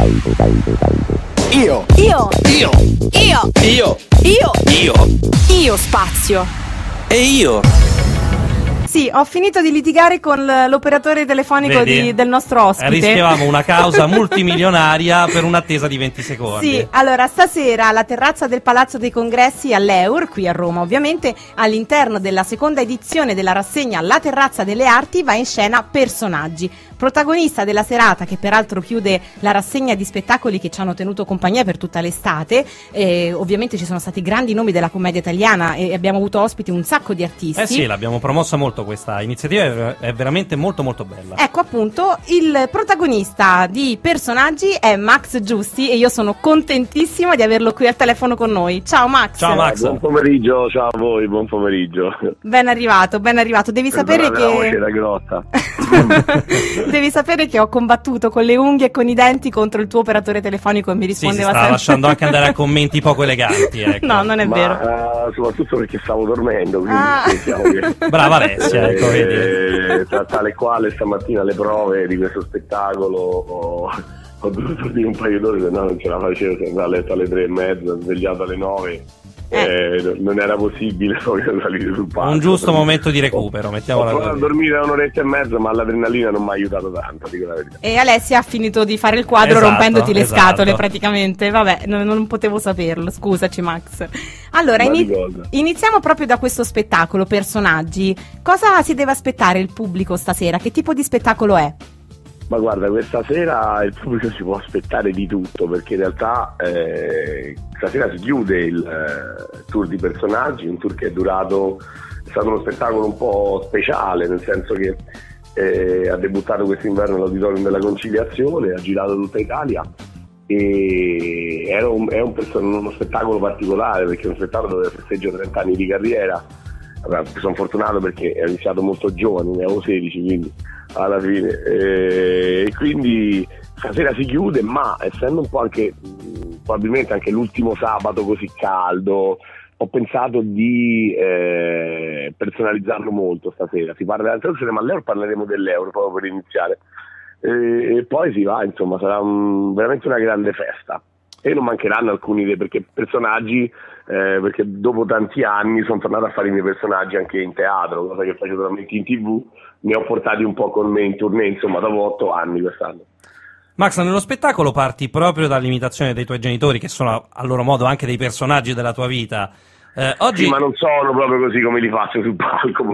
Io. Io. Io. Io. Io. Io. Io. Io spazio. E io. Sì, ho finito di litigare con l'operatore telefonico del nostro ospite. Rischiavamo una causa multimilionaria per un'attesa di 20 secondi. Sì, allora stasera alla terrazza del Palazzo dei Congressi all'Eur, qui a Roma ovviamente, all'interno della seconda edizione della rassegna La Terrazza delle Arti va in scena Personaggi. Protagonista della serata, che peraltro chiude la rassegna di spettacoli che ci hanno tenuto compagnia per tutta l'estate, ovviamente ci sono stati grandi nomi della commedia italiana e abbiamo avuto ospiti un sacco di artisti. Eh sì, l'abbiamo promossa molto questa iniziativa, è veramente molto molto bella. Ecco appunto, il protagonista di Personaggi è Max Giusti e io sono contentissima di averlo qui al telefono con noi. Ciao Max. Ciao Max. Buon pomeriggio, ciao a voi, buon pomeriggio. Ben arrivato, ben arrivato. Devi sapere La voce che da grotta. devi sapere che ho combattuto con le unghie e con i denti contro il tuo operatore telefonico e mi Sì, si rispondeva sta sempre. lasciando anche andare a commenti poco eleganti, ecco. No, non è vero. Soprattutto perché stavo dormendo, quindi pensiamo che... Brava Alessia, ecco, vedi. Tale quale stamattina le prove di questo spettacolo ho dovuto dormire un paio d'ore, se no non ce la facevo, sono andato a letto alle 3:30, svegliato alle 9. Non era possibile salire sul palco. Un giusto momento di recupero, mettiamola Ho provato così. a dormire un'oretta e mezza, ma l'adrenalina non mi ha aiutato tanto, dico la verità. E Alessia ha finito di fare il quadro Esatto, rompendoti le esatto. scatole praticamente. Vabbè, non potevo saperlo, scusaci Max. Allora, Ma di cosa? iniziamo proprio da questo spettacolo, Personaggi. Cosa si deve aspettare il pubblico stasera? Che tipo di spettacolo è? Ma guarda, questa sera il pubblico si può aspettare di tutto, perché in realtà stasera si chiude il tour di Personaggi, un tour che è stato uno spettacolo un po' speciale, nel senso che ha debuttato quest'inverno all'Auditorium della Conciliazione, ha girato tutta Italia e è uno spettacolo particolare, perché è uno spettacolo dove festeggio 30 anni di carriera. Sono fortunato perché ho iniziato molto giovane, ne avevo 16, quindi alla fine e quindi stasera si chiude, ma essendo un po' anche probabilmente anche l'ultimo sabato così caldo, ho pensato di personalizzarlo molto stasera. Si parla dell'altra opzione, ma all'Euro parleremo dell'Euro proprio per iniziare e poi si va, insomma sarà veramente una grande festa e non mancheranno alcuni perché Personaggi, perché dopo tanti anni sono tornato a fare i miei personaggi anche in teatro, cosa che facevo solamente in TV, ne ho portati un po' con me in tournée, insomma dopo 8 anni quest'anno. Max, nello spettacolo parti proprio dall'imitazione dei tuoi genitori, che sono a loro modo anche dei personaggi della tua vita. Oggi... Sì, ma non sono proprio così come li faccio sul palco,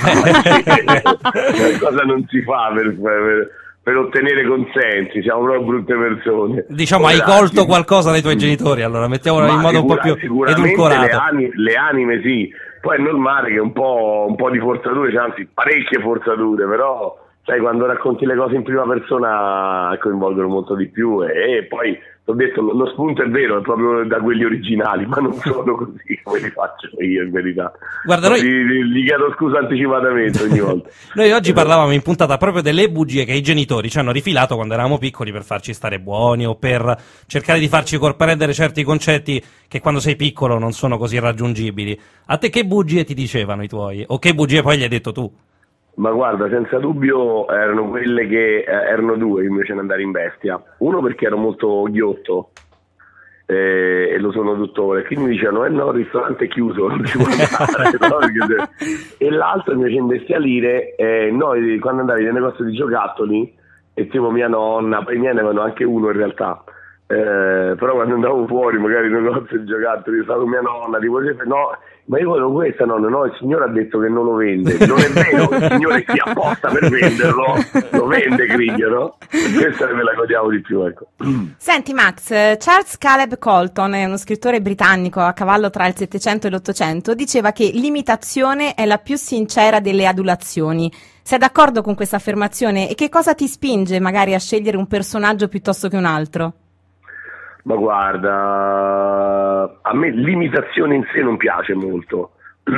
cosa non si fa per ottenere consensi, siamo proprio brutte persone. Diciamo, hai colto qualcosa dai tuoi genitori, allora mettiamolo in modo un po' più edulcorato. Le anime sì, poi è normale che un po' di forzature, cioè, anzi parecchie forzature, però sai, quando racconti le cose in prima persona coinvolgono molto di più e poi ti ho detto, lo spunto è vero, è proprio da quelli originali, ma non sono così come li faccio io in verità. Guarda, gli chiedo scusa anticipatamente ogni volta. Noi oggi parlavamo in puntata proprio delle bugie che i genitori ci hanno rifilato quando eravamo piccoli per farci stare buoni o per cercare di farci comprendere certi concetti che quando sei piccolo non sono così raggiungibili. A te che bugie ti dicevano i tuoi? O che bugie poi gli hai detto tu? Ma guarda, senza dubbio erano quelle che erano due invece di andare in bestia. Uno perché ero molto ghiotto e lo sono tuttora, e quindi mi dicevano no, il ristorante è chiuso, non si può andare, no? E l'altro invece imbestialire, noi quando andavi nel negozio di giocattoli e tipo mia nonna, poi i miei ne avevano anche uno in realtà, però quando andavo fuori magari nel negozio di giocattoli io stavo con mia nonna, tipo no, ma io volevo questa, no, il signore ha detto che non lo vende. Non è vero, il signore si apposta per venderlo, lo vende, Grigio, no? Questa me la godiamo di più, ecco. Senti Max, Charles Caleb Colton è uno scrittore britannico a cavallo tra il 700 e l'800, diceva che l'imitazione è la più sincera delle adulazioni. Sei d'accordo con questa affermazione? E che cosa ti spinge magari a scegliere un personaggio piuttosto che un altro? Ma guarda, a me l'imitazione in sé non piace molto,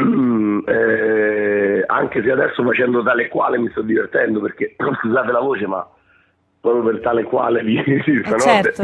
anche se adesso facendo tale e quale mi sto divertendo, perché scusate la voce, ma proprio per tale e quale certo.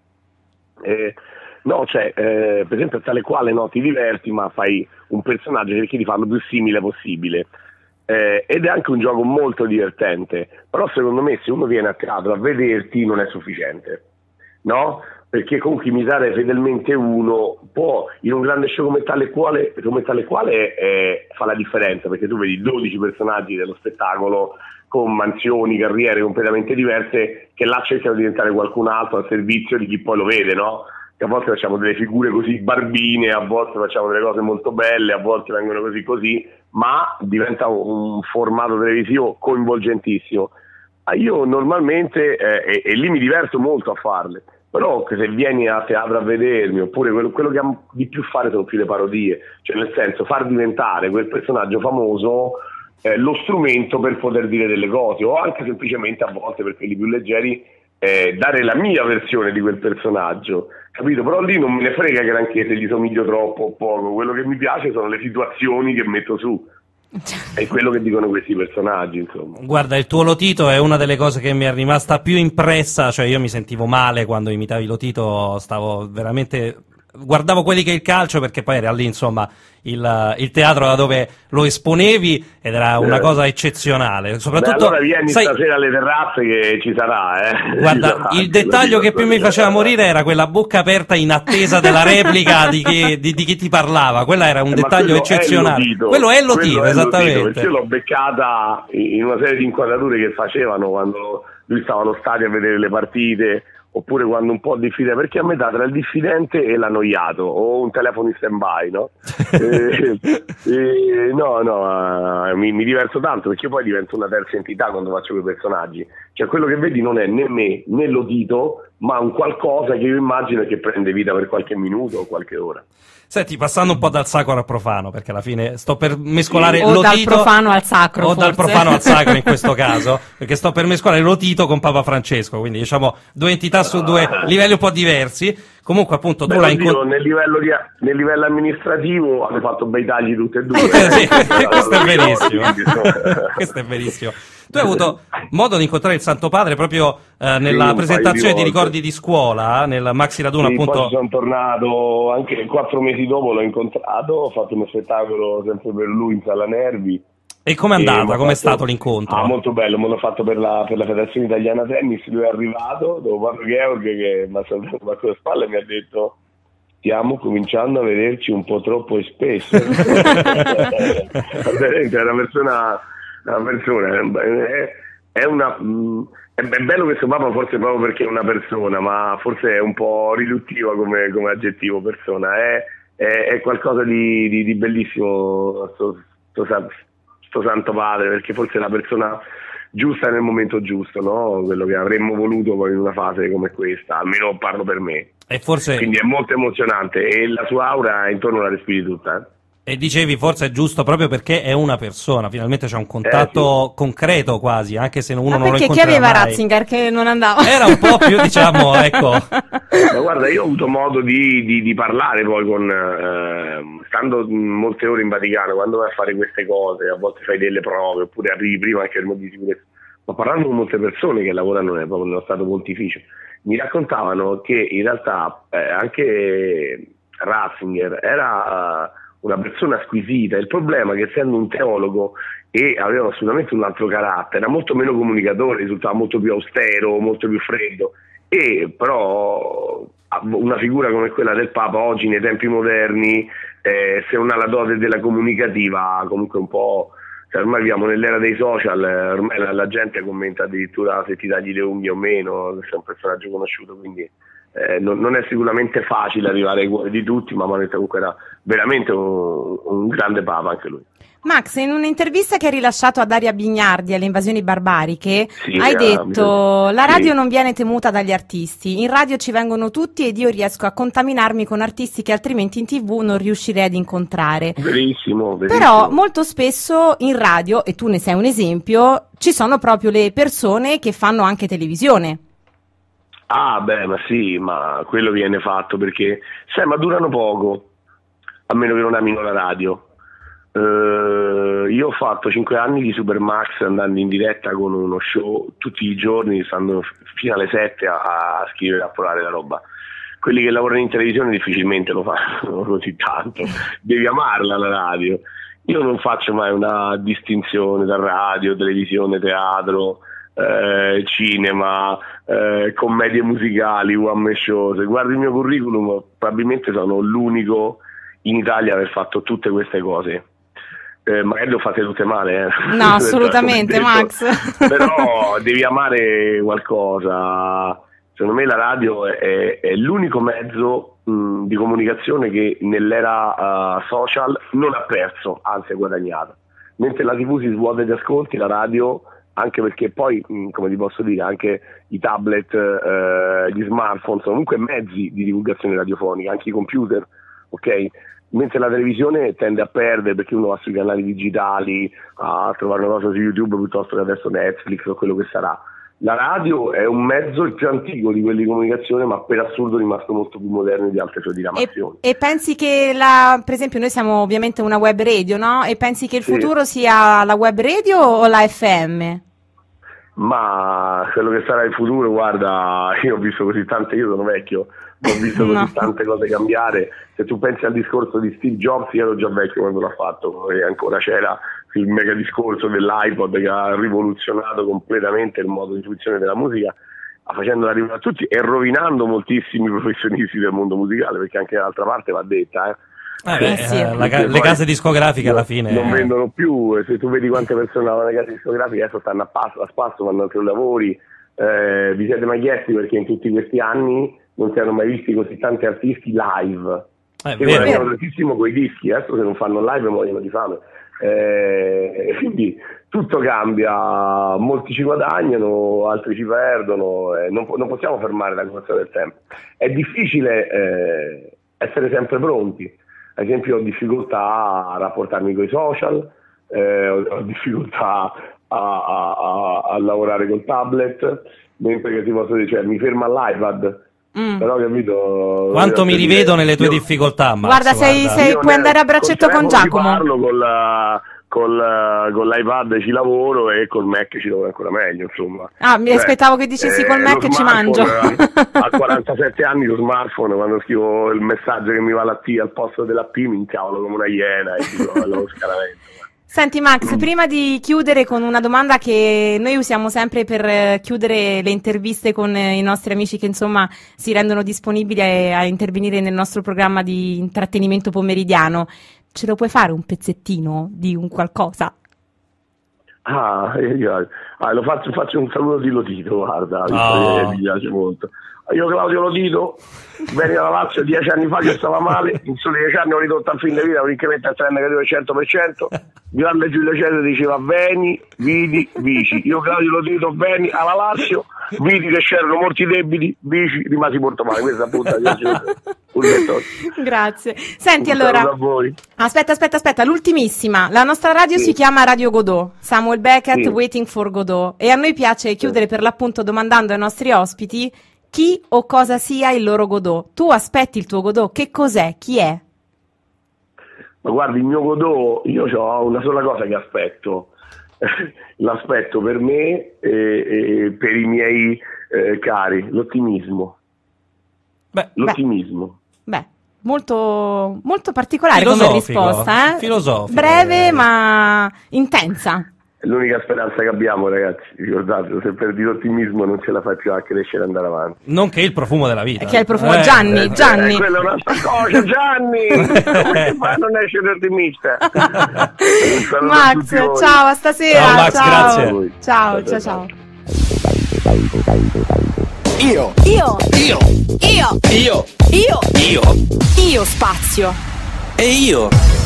no, cioè, per esempio tale e quale no, ti diverti, ma fai un personaggio che ti fa lo più simile possibile. Ed è anche un gioco molto divertente, però secondo me se uno viene a teatro a vederti non è sufficiente. no? Perché comunque imitare fedelmente uno può, in un grande show come tale quale fa la differenza, perché tu vedi 12 personaggi dello spettacolo con mansioni, carriere completamente diverse, che là cercano di diventare qualcun altro al servizio di chi poi lo vede, no? Che a volte facciamo delle figure così barbine, a volte facciamo delle cose molto belle, a volte vengono così, ma diventa un formato televisivo coinvolgentissimo. Io normalmente, e lì mi diverto molto a farle, però se vieni a teatro a vedermi, oppure quello che amo di più fare sono più le parodie, cioè nel senso far diventare quel personaggio famoso lo strumento per poter dire delle cose, o anche semplicemente a volte, per quelli più leggeri, dare la mia versione di quel personaggio, capito? Però lì non me ne frega granché se gli somiglio troppo o poco, quello che mi piace sono le situazioni che metto su. È quello che dicono questi personaggi, insomma. Guarda, il tuo Lotito è una delle cose che mi è rimasta più impressa, cioè io mi sentivo male quando imitavi Lotito, stavo veramente... guardavo quelli che il calcio, perché poi era lì, insomma, il teatro da dove lo esponevi, ed era una cosa eccezionale. Soprattutto, allora vieni stasera alle terrazze che ci sarà, Guarda, il dettaglio che più mi faceva morire era quella bocca aperta in attesa della replica di chi ti parlava. Quella era un dettaglio eccezionale. Quello è Lotito, esattamente. Perché io l'ho beccata in una serie di inquadrature che facevano quando lui stava allo stadio a vedere le partite, oppure quando un po' diffidente, perché a metà tra il diffidente e l'annoiato, o un telefono in stand-by, no? Mi diverto tanto, perché poi divento una terza entità quando faccio quei personaggi. Cioè quello che vedi non è né me né Lotito, ma un qualcosa che io immagino che prende vita per qualche minuto o qualche ora. Senti, passando un po' dal sacro al profano, perché alla fine sto per mescolare Lotito... dal profano al sacro, o forse. dal profano al sacro in questo caso, perché sto per mescolare Lotito con Papa Francesco, quindi diciamo due entità su due livelli un po' diversi. Comunque appunto tu l'hai incontrato... Nel livello amministrativo hanno fatto bei tagli tutte e due. Sì, questo è verissimo. Questo è verissimo. Tu hai avuto modo di incontrare il Santo Padre proprio nella presentazione di ricordi di scuola, nel Maxi Raduno, sì, appunto. Poi sono tornato anche 4 mesi dopo, l'ho incontrato, ho fatto uno spettacolo sempre per lui in Sala Nervi. E com'è andata? Com'è stato l'incontro? Molto bello, me l'ho fatto per la Federazione Italiana Tennis. Lui è arrivato dopo Paolo Georg, che mi ha salutato con le spalle e mi ha detto: stiamo cominciando a vederci un po' troppo e spesso. È bello questo Papa, forse proprio perché è una persona, ma forse è un po' riduttiva come aggettivo persona. È qualcosa di bellissimo sto Santo Padre, perché forse è la persona giusta nel momento giusto, no? Quello che avremmo voluto poi in una fase come questa, almeno parlo per me. E forse... Quindi è molto emozionante, e la sua aura intorno la respiri tutta. E dicevi forse è giusto proprio perché è una persona, finalmente c'è un contatto concreto quasi, anche se uno non lo incontra mai. Perché chi aveva Ratzinger che non andava? Era un po' più, diciamo, ecco. Ma guarda, io ho avuto modo di parlare poi stando molte ore in Vaticano, quando vai a fare queste cose, a volte fai delle prove, oppure arrivi prima anche al modo di sicurezza, ma parlando con molte persone che lavorano proprio nello Stato Pontificio, mi raccontavano che in realtà anche Ratzinger era... una persona squisita. Il problema è che, essendo un teologo e aveva assolutamente un altro carattere, era molto meno comunicatore, risultava molto più austero, molto più freddo, e però una figura come quella del Papa oggi nei tempi moderni, se non ha la dote della comunicativa, comunque un po', cioè ormai viviamo nell'era dei social, ormai la gente commenta addirittura se ti tagli le unghie o meno, se sei un personaggio conosciuto, quindi non è sicuramente facile arrivare ai cuori di tutti, ma comunque era veramente un grande Papa anche lui. Max, in un'intervista che hai rilasciato a Daria Bignardi alle Invasioni Barbariche, hai detto: la radio non viene temuta dagli artisti, in radio ci vengono tutti ed io riesco a contaminarmi con artisti che altrimenti in TV non riuscirei ad incontrare. Verissimo. Però molto spesso in radio, e tu ne sei un esempio, ci sono proprio le persone che fanno anche televisione. Ah beh, ma sì, ma quello viene fatto perché, sai, ma durano poco, a meno che non amino la radio. Io ho fatto 5 anni di Supermax andando in diretta con uno show tutti i giorni, stando fino alle 7 a scrivere, a provare la roba. Quelli che lavorano in televisione difficilmente lo fanno così tanto, devi amarla la radio. Io non faccio mai una distinzione tra radio, televisione, teatro. cinema, commedie musicali, one man show. Se guardi il mio curriculum, probabilmente sono l'unico in Italia a aver fatto tutte queste cose. Magari lo fate tutte male, No, assolutamente, Max. Però devi amare qualcosa. Secondo me la radio è l'unico mezzo di comunicazione che nell'era social non ha perso, anzi ha guadagnato. Mentre la TV si svuota di ascolti, la radio, anche perché poi, come ti posso dire, anche i tablet, gli smartphone sono comunque mezzi di divulgazione radiofonica, anche i computer, ok? Mentre la televisione tende a perdere perché uno va sui canali digitali a trovare una cosa su YouTube piuttosto che adesso Netflix o quello che sarà. La radio è un mezzo il più antico di quelli di comunicazione, ma per assurdo è rimasto molto più moderno di altre sue diramazioni. E pensi che per esempio noi siamo ovviamente una web radio, no? E pensi che il Sì. futuro sia la web radio o la FM? Ma quello che sarà il futuro, guarda, io ho visto così tante, io sono vecchio, ho visto No. così tante cose cambiare. Se tu pensi al discorso di Steve Jobs, io ero già vecchio quando l'ha fatto, e ancora c'era il mega discorso dell'iPod che ha rivoluzionato completamente il modo di fruizione della musica, facendola arrivare a tutti e rovinando moltissimi professionisti del mondo musicale, perché anche dall'altra parte va detta, Sì. le case discografiche alla fine non vendono più, e se tu vedi quante persone vanno alle case discografiche adesso stanno a spasso, fanno altri lavori. Vi siete mai chiesti perché in tutti questi anni non si erano mai visti così tanti artisti live? Che guadagnano tantissimo coi dischi, adesso se non fanno live muoiono di fame. Quindi tutto cambia, molti ci guadagnano, altri ci perdono, non possiamo fermare la corsa del tempo. È difficile essere sempre pronti. Ad esempio ho difficoltà a rapportarmi con i social, ho difficoltà a lavorare col tablet, mentre che ti posso dire, cioè, mi ferma all'iPad. Però capito, quanto mi rivedo nelle tue difficoltà, Max, guarda, puoi andare a braccetto con Giacomo. Parlo con l'iPad ci lavoro e col Mac ci lavoro ancora meglio, insomma. Mi aspettavo che dicessi col Mac ci mangio. A 47 anni lo smartphone, quando scrivo il messaggio che mi va la T al posto della P, mi incavolo come una iena e dico lo scaramento. Senti Max, prima di chiudere con una domanda che noi usiamo sempre per chiudere le interviste con i nostri amici che insomma si rendono disponibili a intervenire nel nostro programma di intrattenimento pomeridiano, ce lo puoi fare un pezzettino di un qualcosa? Lo faccio un saluto di Lotito, guarda, mi piace molto. Io Claudio Lotito, venni dalla Lazio 10 anni fa che stava male, in soli 10 anni ho ridotto a fin di vita un incremento al trend negativo del 100%. Grande Giulio Cesare diceva veni, vidi, vici. Io Claudio Lotito venni alla Lazio, vidi che c'erano molti debiti, vici, rimasi molto male. Questa punta di oggi. Grazie. Senti, allora, aspetta, l'ultimissima. La nostra radio si chiama Radio Godot, Samuel Beckett, Waiting for Godot, e a noi piace chiudere per l'appunto domandando ai nostri ospiti chi o cosa sia il loro Godot. Tu aspetti il tuo Godot, che cos'è? Chi è? Ma guardi, il mio Godot, io ho una sola cosa che aspetto, l'aspetto per me e per i miei cari, l'ottimismo. L'ottimismo. Molto, molto particolare come risposta, filosofico. Breve ma intensa. È l'unica speranza che abbiamo, ragazzi, ricordate, se perdi l'ottimismo non ce la fai più a crescere e andare avanti. Non che il profumo della vita. Che è il profumo, Gianni. Quella è un'altra cosa, Gianni! Come si fa a non essere ottimista? Max, ciao, a stasera. Ciao Max, grazie. Ciao. Io spazio. E io